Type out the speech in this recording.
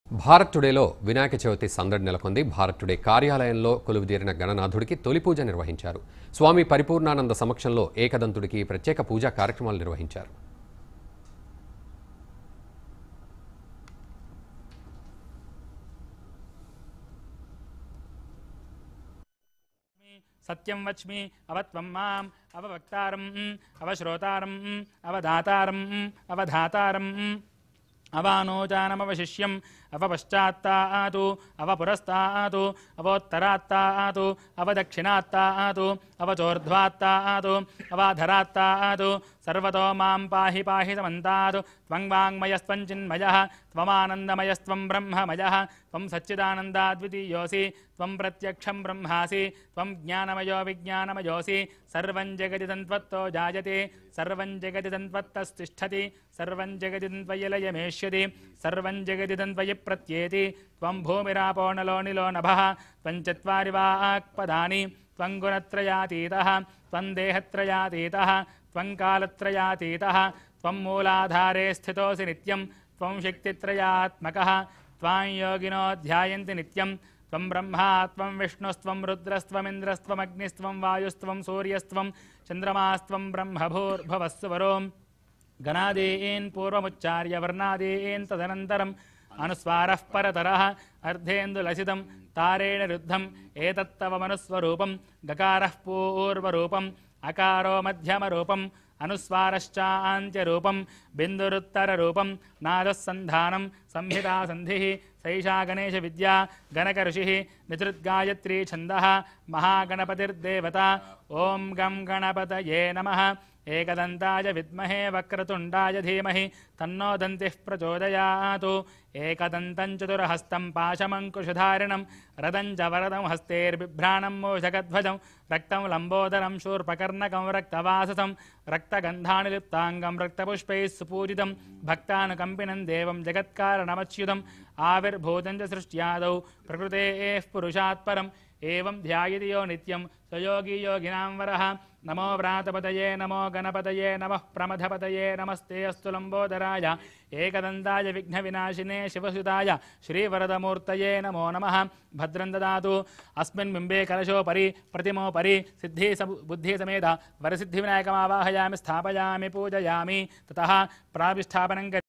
భారత్ టుడేలో వినాయక చవితి సందడి నెలకొంది. భారత్ టుడే కార్యాలయంలో కొలువుదీరిన గణనాథుడికి తొలి పూజ నిర్వహించారు. స్వామి పరిపూర్ణానంద సమక్షంలో ఏకదంతుడికి ప్రత్యేక పూజా కార్యక్రమాలు నిర్వహించారు. సత్యం వచ్మి అవత్వం మాం అవవక్తారం అవశ్రోతారం అవధాతారం అవధాతారం అవానోజానమవశిష్యం అవపశ్చాత్తాతు అవపురస్తాతు అవోత్తరాత్తాతు అవదక్షిణాత్తాతు అవచోర్ధ్వాత్తాతు అవాధరాత్తాతు సర్వతో మాం పాహి పాహి సమంతాతు త్వం వాంగ్మయస్త్వం చిన్మయః త్వమానందమయస్త్వం బ్రహ్మమయః త్వం సచ్చిదానందాద్వితీయోసి త్వం ప్రత్యక్షం బ్రహ్మాసి త్వం జ్ఞానమయో విజ్ఞానమయోసి సర్వం జగదిదం త్వత్తో జాయతే సర్వం జగదిదం త్వత్తస్థిష్ఠతి సర్వం జగదిదం త్వయలయమేష్యతి సర్వం జగదిదం త్వయి ప్రత్యేతి త్వం భూమిరాపో నలో నిలో నభః త్వం చత్వారి వాక్పదాని త్వం గుణత్రయాతీతః త్వం దేహత్రయాతీతః త్వం కాలత్రయాతీతః త్వం మూలాధారే స్థితోసి నిత్యం త్వం శక్తిత్రయాత్మకః త్వాం యోగినో ధ్యాయంతి నిత్యం త్వం బ్రహ్మా త్వం విష్ణుస్త్వం రుద్రస్త్వమింద్రస్త్వమగ్నిస్త్వం వాయుస్త్వం సూర్యస్త్వం చంద్రమాస్త్వం బ్రహ్మభూర్భవస్సువరోం గణాదీన్ పూర్వముచ్చార్య వర్ణాదీన్ తదనంతరం అనుస్వారః పరతరః అర్ధేందులసితం తారేణ రుద్ధం ఏతత్తవ మనుస్వరూపం గకారః పూర్వరూపం అకారో మధ్యమరూపం అనుస్వారశ్చాంత్యరూపం బిందురుత్తరరూపం నాదస్సంధానం సంహితాసంధిః సైషా గణేశ విద్యా గణక ఋషిః నితృద్గాయత్రీ ఛందః మహాగణపతిర్దేవత. ఓం గం గణపతయే నమః. ఏకదంతాయ విద్మహే వక్రతుండాయ ధీమహి తన్నో దంతిః ప్రచోదయాతు. ఏకదంతం చతుర్హస్తం పాశమంకుశధారిణం రథం చ వరదం హస్తేర్బిభ్రాణం మూషకధ్వజం రక్తం లంబోదరం శూర్పకర్ణకం రక్తవాససం రక్తగంధాని లిప్తాంగం రక్తపుష్పైః సుపూజితం భక్తానుకంపినం దేవం జగత్కారణమచ్యుతం ఆవిర్భూతం చ సృష్ట్యాదౌ ప్రకృతేః పురుషాత్ పరం ఏవం ధ్యాయతి యో నిత్యం సయోగి యోగినాం వరః. నమో వ్రాతపతయే నమో గణపతయే నమః ప్రమథపతయే నమస్తే అస్తు లంబోదరాయ ఏకదంతాయ విఘ్న వినాశినే శివసుతాయ శ్రీవరదమూర్తయే నమో నమః. భద్రం దదాతు. అస్మిన్ బింబే కలశోపరి ప్రతిమోపరి సిద్ధి బుద్ధి సమేత వరసిద్ధి వినాయకమావాహయామి స్థాపయామి పూజయామి తతః ప్రావిష్ఠాపనం